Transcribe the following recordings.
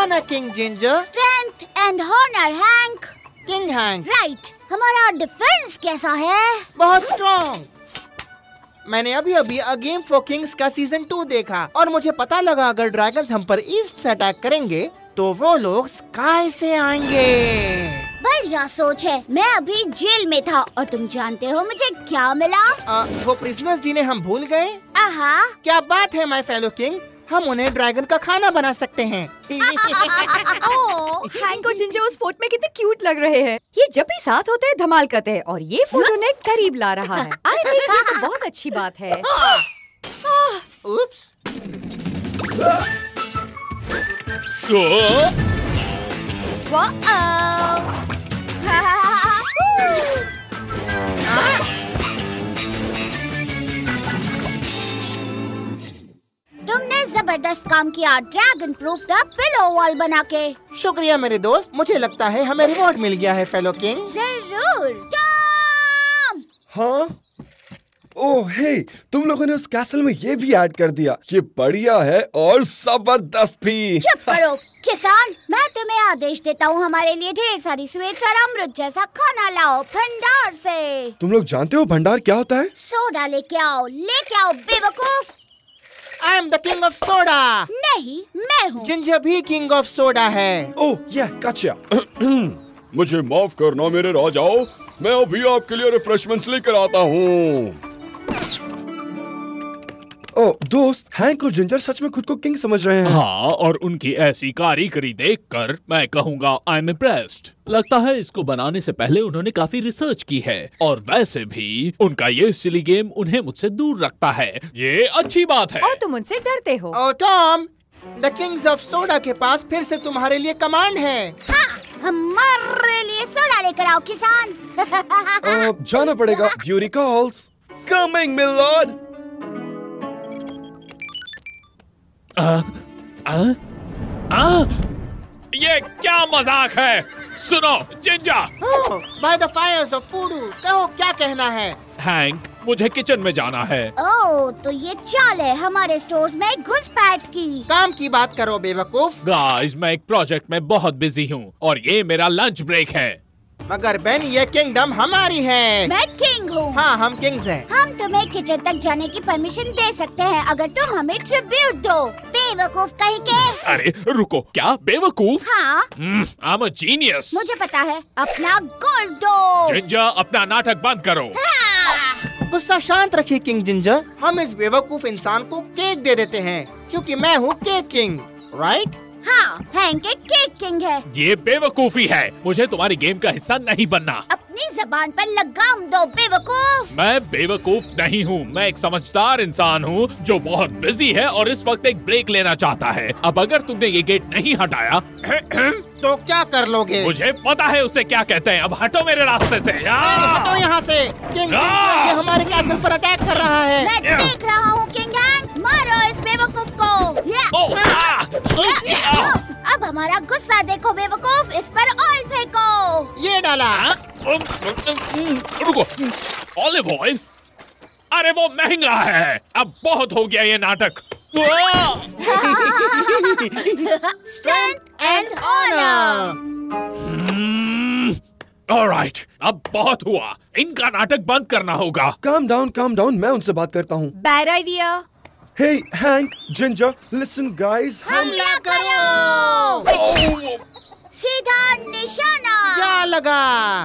Honour king Ginger. Strength and honour Hank. King Hank. Right. हमारा defence कैसा है? बहुत स्ट्रॉन्ग। मैंने अभी अभी अ गेम फॉर किंग्स का सीजन 2 देखा और मुझे पता लगा अगर ड्रैगन्स हम पर ईस्ट से अटैक करेंगे तो वो लोग स्काई से आएंगे। बढ़िया सोच है। मैं अभी जेल में था और तुम जानते हो मुझे क्या मिला? वो प्रिजनर्स जिन्हें हम भूल गए। आहा। क्या बात है माय फेलो किंग, हम उन्हें ड्रैगन का खाना बना सकते हैं। ओह, हैंक और जिंजर उस फोर्ट में कितने क्यूट लग रहे हैं। ये जब भी साथ होते हैं धमाल करते हैं और ये फोर्ट उन्हें करीब ला रहा है। आई थिंक ये तो बहुत अच्छी बात है। उप्स। तुमने जबरदस्त काम किया dragon proof the pillow wall बना के। शुक्रिया मेरे दोस्त, मुझे लगता है हमें रिवॉर्ड मिल गया है फेलो किंग। जरूर। टॉम! हाँ? ओह हे, तुम लोगों ने उस कैसल में ये भी ऐड कर दिया। ये बढ़िया है और जबरदस्त भी। चुप करो किसान, मैं तुम्हें आदेश देता हूँ हमारे लिए ढेर सारी स्वीट्स और अमृत जैसा खाना लाओ भंडार से। तुम लोग जानते हो भंडार क्या होता है? सोडा लेके आओ बेवकूफ। I am the king of soda. नहीं, मैं हूँ। जिंजर भी किंग ऑफ सोडा है। ओह ये गॉटचा। मुझे माफ करना मेरे राजाओ, मैं अभी आपके लिए रिफ्रेशमेंट्स लेकर आता हूँ। ओह दोस्त, हैंक और जिंजर सच में खुद को किंग समझ रहे हैं। हाँ, और उनकी ऐसी कारीगरी देखकर मैं कहूँगा आई एम इम्प्रेस्ड। लगता है इसको बनाने से पहले उन्होंने काफी रिसर्च की है और वैसे भी उनका ये सिली गेम उन्हें मुझसे दूर रखता है। ये अच्छी बात है। और तुम उनसे डरते हो। Oh Tom, the kings of soda के पास फिर से तुम्हारे लिए कमांड है। हाँ, हमारे लिए सोडा लेकर आओ किसान। जाना पड़ेगा। Duty calls coming milord. ये क्या मजाक है? सुनो Ginger. By the fires of Foodoo, कहो क्या कहना है? हैंक, मुझे किचन में जाना है। ओह, तो ये चाल है हमारे स्टोर्स में घुसपैठ की। काम की बात करो बेवकूफ। गाइस, मैं एक प्रोजेक्ट में बहुत बिजी हूँ और ये मेरा लंच ब्रेक है। मगर बेन, ये किंगडम हमारी है। मैं किंग हूँ। हाँ, हम किंग्स हैं। हम तुम्हें किचन तक जाने की परमिशन दे सकते हैं अगर तुम हमें ट्रिब्यूट दो। बेवकूफ कहीं के। अरे रुको, क्या बेवकूफ? हाँ, आई एम अ जीनियस। मुझे पता है। अपना गोल्ड दो। जिंजर, अपना नाटक बंद करो। गुस्सा शांत रखिए किंग जिंजर। हम इस बेवकूफ इंसान को केक दे देते हैं क्योंकि मैं हूँ केक किंग, राइट? हाँ, हैंक एक केक किंग है। ये बेवकूफी है। मुझे तुम्हारी गेम का हिस्सा नहीं बनना। अपनी जबान पर लगाम दो बेवकूफ। मैं बेवकूफ नहीं हूँ, मैं एक समझदार इंसान हूँ जो बहुत बिजी है और इस वक्त एक ब्रेक लेना चाहता है। अब अगर तुमने ये गेट नहीं हटाया तो क्या कर लोगे? मुझे पता है उसे क्या कहते हैं। अब हटो मेरे रास्ते से। हटो यहाँ से। किंग, ये हमारे कैसल पर अटैक कर रहा है। मैं देख रहा हूँ किंग हैंक, मारो इस बेवकूफ को। अब हमारा गुस्सा देखो बेवकूफ, इस पर ऑयल फेंको। ये डाला। रुको, ऑलिव ऑयल? अरे वो महंगा है। अब बहुत हो गया ये नाटक। Strength and honour. ऑलराइट, अब बहुत हुआ। इनका नाटक बंद करना होगा। काम डाउन, मैं उनसे बात करता हूँ। Bad idea. Hey Hank, Ginger, listen guys. हमला करो। सीधा निशाना। क्या लगा?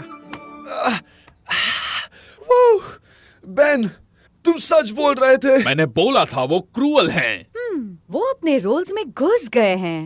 बेन, तुम सच बोल रहे थे। मैंने बोला था वो क्रूअल हैं। वो अपने रोल्स में घुस गए हैं।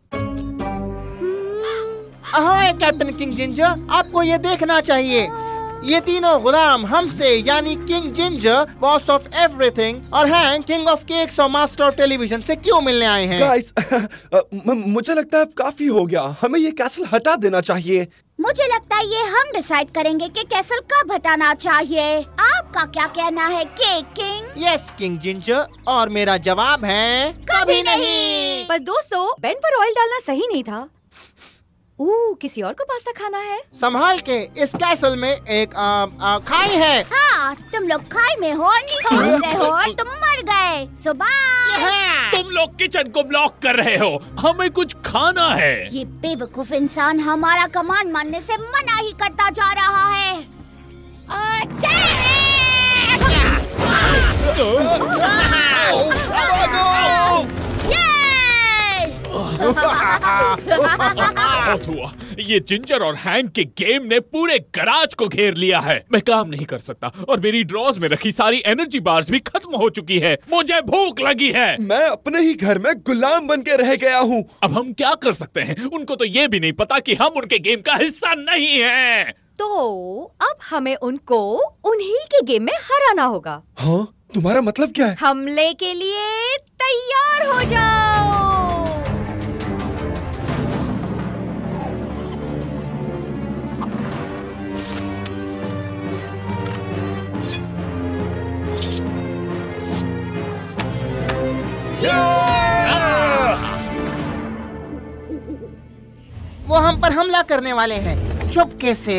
अहोय कैप्टन किंग जिंजर, आपको ये देखना चाहिए। ये तीनों गुलाम हमसे यानी king Ginger, boss of everything, और हैंक, किंग ऑफ केक्स और मास्टर ऑफ टेलीविजन से क्यों मिलने आए हैं? गाइस, मुझे लगता है अब काफी हो गया। हमें ये कैसल हटा देना चाहिए। मुझे लगता है ये हम डिसाइड करेंगे कि कैसल कब हटाना चाहिए। आपका क्या कहना है cake king? Yes king Ginger, और मेरा जवाब है कभी नहीं। पर दोस्तों, बेन पर ऑयल डालना सही नहीं था। किसी और को पास्ता खाना है? संभाल के, इस कैसल में एक खाई है। हाँ, तुम लोग खाई में हो, नीचे गिर रहे हो और तुम मर गए। सुबह तुम लोग किचन को ब्लॉक कर रहे हो, हमें कुछ खाना है। ये बेवकूफ इंसान हमारा कमांड मानने से मना ही करता जा रहा है। बहुत हुआ। ये जिंजर और हैंक के गेम ने पूरे गराज को घेर लिया है। मैं काम नहीं कर सकता और मेरी ड्रॉज में रखी सारी एनर्जी बार्स भी खत्म हो चुकी है। मुझे भूख लगी है। मैं अपने ही घर में गुलाम बन के रह गया हूँ। अब हम क्या कर सकते हैं? उनको तो ये भी नहीं पता कि हम उनके गेम का हिस्सा नहीं हैं। तो अब हमें उनको उन्हीं के गेम में हराना होगा। हाँ, तुम्हारा मतलब क्या है? हमले के लिए तैयार हो जाओ। वो हम पर हमला करने वाले हैं, चुपके से।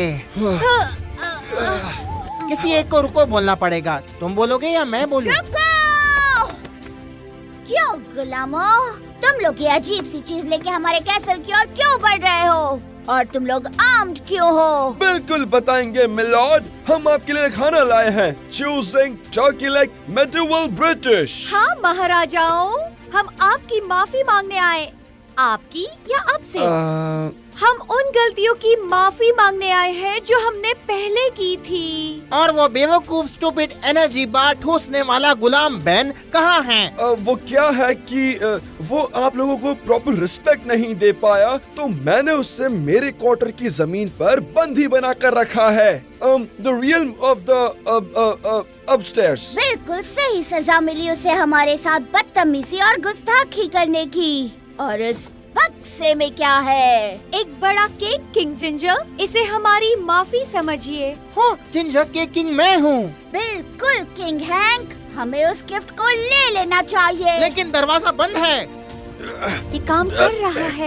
किसी एक को रुको बोलना पड़ेगा। तुम बोलोगे या मैं बोलूं? रुको! क्यों गुलामो? तुम लोग ये अजीब सी चीज लेके हमारे कैसल की ओर क्यों बढ़ रहे हो? और तुम लोग आर्म्ड क्यों हो? बिल्कुल बताएंगे मिलॉर्ड। हम आपके लिए खाना लाए हैं। Choosing turkey leg medieval British. हाँ महाराजाओं, हम आपकी माफी मांगने आए। आपकी या आपसे? हम उन गलतियों की माफी मांगने आए हैं जो हमने पहले की थी। और वो बेवकूफ स्टूपिड एनर्जी बार ठूसने वाला गुलाम बेन कहाँ है? वो क्या है कि वो आप लोगों को प्रॉपर रिस्पेक्ट नहीं दे पाया, तो मैंने उससे मेरे क्वार्टर की जमीन पर बंदी बना कर रखा है। The realm of the upstairs। बिल्कुल सही सजा मिली उसे हमारे साथ बदतमीजी और गुस्ताखी करने की। और इस बक्से में क्या है? एक बड़ा केक किंग जिंजर, इसे हमारी माफी समझिए। हो, जिंजर के किंग मैं हूँ। बिल्कुल किंग हैंक, हमें उस गिफ्ट को ले लेना चाहिए। लेकिन दरवाजा बंद है। ये काम कर रहा है।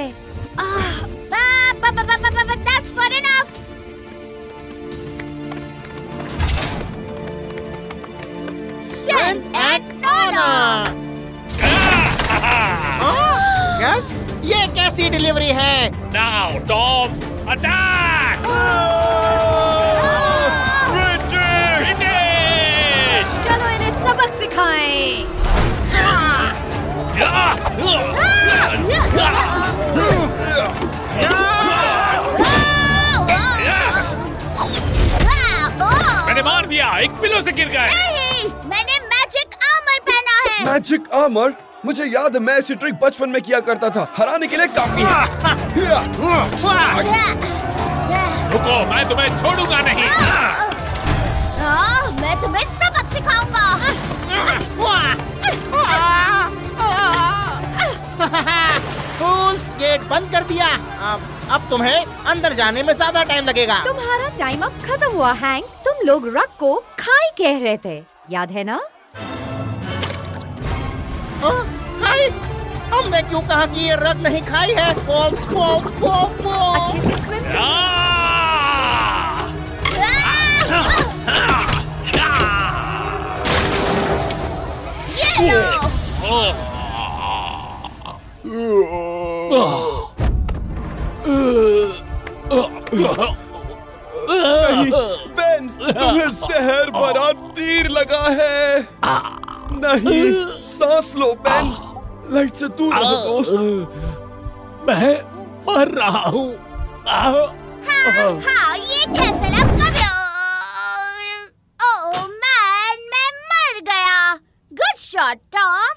That's far enough. Strength and honor. Yes, ये कैसी डिलीवरी है? Now, Tom, attack! British! चलो इन्हें सबक सिखाएं। मैंने मार दिया, एक पिलो से गिर गए। नहीं, मैंने मैजिक आर्मर पहना है। Magic armour? मुझे याद है, मैं ऐसी ट्रिक बचपन में किया करता था। हराने के लिए काफी है। रुको, मैं तुम्हें छोड़ूंगा नहीं। मैं तुम्हें सबक सिखाऊंगा। फूल्स, गेट बंद कर दिया। अब तुम्हें अंदर जाने में ज्यादा टाइम लगेगा। तुम्हारा टाइम अब खत्म हुआ हैंक। तुम लोग रग को खाई कह रहे थे, याद है ना? खाई? हमने क्यों कहा कि ये रग नहीं खाई है? अच्छे से स्विम बेन, तुम्हें जहर भरा तीर लगा है। नहीं, सांस लो बेन। लाइट से दूर रहो दोस्त। मैं मर रहा हूँ। हाँ, ये कैसे ना कभी। ओह मैन, मैं मर गया। Good shot Tom.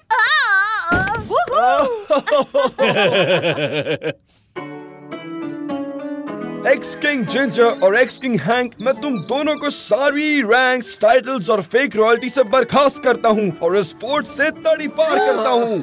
Ex king Ginger और एक्स किंग हैंक, मैं तुम दोनों को सारी रैंक्स, टाइटल्स और फेक रॉयल्टी से बर्खास्त करता हूँ और इस फोर्ट से तड़ी पार करता हूँ।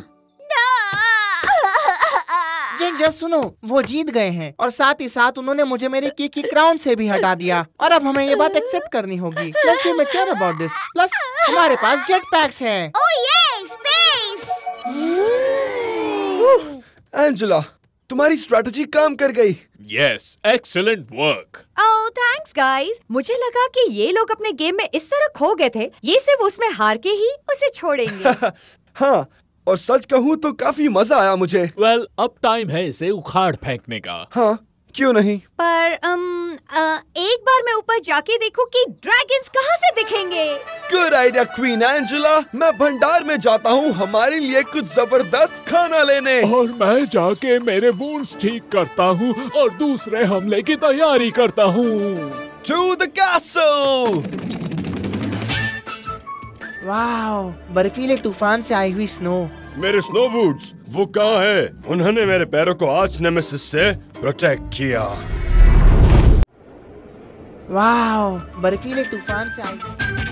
जिंजर सुनो, वो जीत गए हैं और साथ ही साथ उन्होंने मुझे मेरी की क्राउन से भी हटा दिया और अब हमें ये बात एक्सेप्ट करनी होगी। Let's be mature about this. Plus हमारे पास जेट पैक्स हैं। ओह ये स्पेस। एंजेला, तुम्हारी स्ट्रैटेजी काम कर गई। Yes, excellent work. Oh thanks guys. मुझे लगा कि ये लोग अपने गेम में इस तरह खो गए थे, ये सिर्फ उसमें हार के ही उसे छोड़ेंगे। हाँ, और सच कहूँ तो काफी मजा आया मुझे। वेल, अब टाइम है इसे उखाड़ फेंकने का। हाँ, क्यों नहीं। पर एक बार मैं ऊपर जाके देखूं कि ड्रैगन्स कहाँ से दिखेंगे। Good idea queen Angela. मैं भंडार में जाता हूँ हमारे लिए कुछ जबरदस्त खाना लेने। और मैं जाके मेरे वुंड्स ठीक करता हूँ और दूसरे हमले की तैयारी करता हूँ। To the castle. वाओ, बर्फीले तूफान से आई हुई स्नो। मेरे स्नो बूट्स वो कहाँ है? उन्होंने मेरे पैरों को आर्च नेमेसिस से प्रोटेक्ट किया। वाओ, बर्फीले तूफान से आई